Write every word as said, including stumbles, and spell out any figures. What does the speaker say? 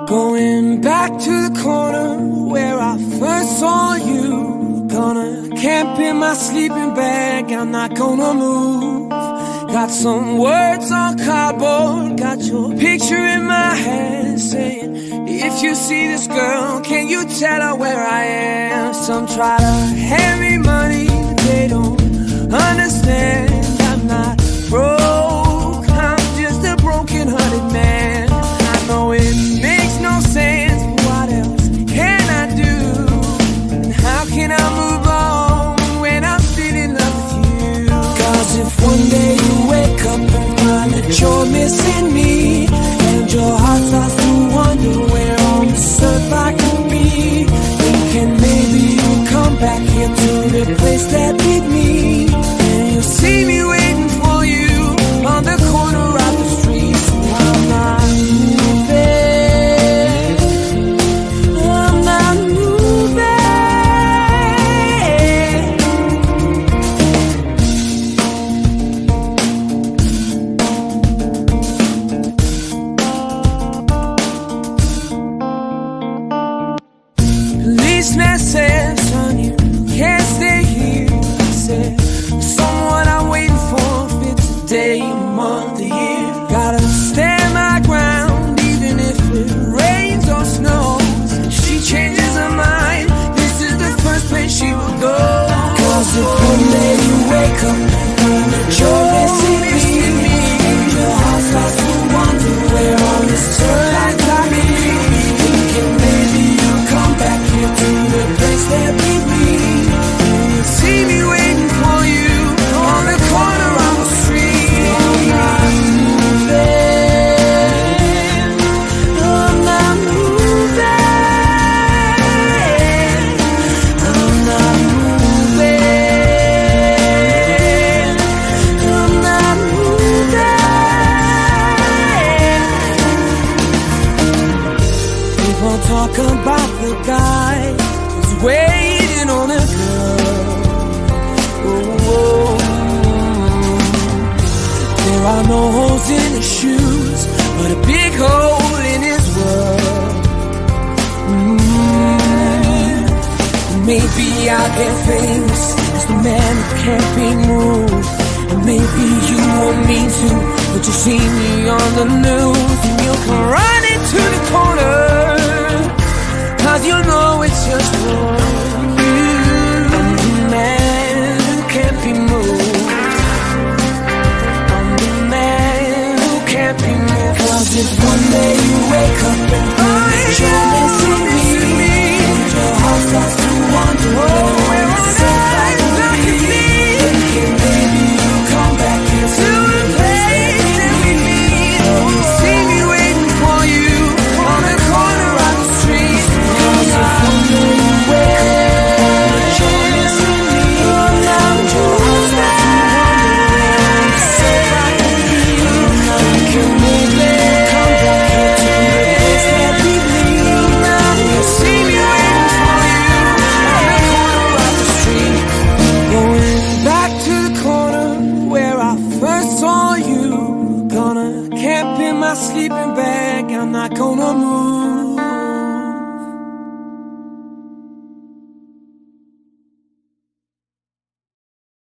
Going back to the corner where I first saw you. Gonna camp in my sleeping bag, I'm not gonna move. Got some words on cardboard, got your picture in my head, saying, if you see this girl, can you tell her where I am? Some try to hand me money, they don't understand. I'm not broke, I'm just a broken-hearted man. I know it makes no sense, but what else can I do? And how can I move on when I'm still in love with you? Cause if one day you wake up and find that you're missing me, and your heart starts to wonder where on this earth I could be, thinking maybe you'll come back here to replace that with me. And you'll see me waiting for you on the corner of the street. So I'm not moving, I'm not moving. Policeman said, son, you can't stay here. He said, someone I'm waiting for fits a day, a month, a year. Gotta stand my ground even if it rains or snows. If she changes her mind, this is the first place she will go. Cause if one day you wake up and you're missing me, and your heart starts to wonder where on this earth I could be, thinking maybe you'll come back here to replace that with me. And you'll see me waiting for you on the corner of the street. I'm not moving, I'm not moving, I'm not moving, I'm not moving. People talk about the guy who's waiting on a girl. Oh, oh. There are no holes in his shoes, but a big hole in his world. Mm. Maybe I'll get famous as the man who can't be moved. And maybe you won't mean to, but you see me on the news, and you'll come running to the corner. Cause you know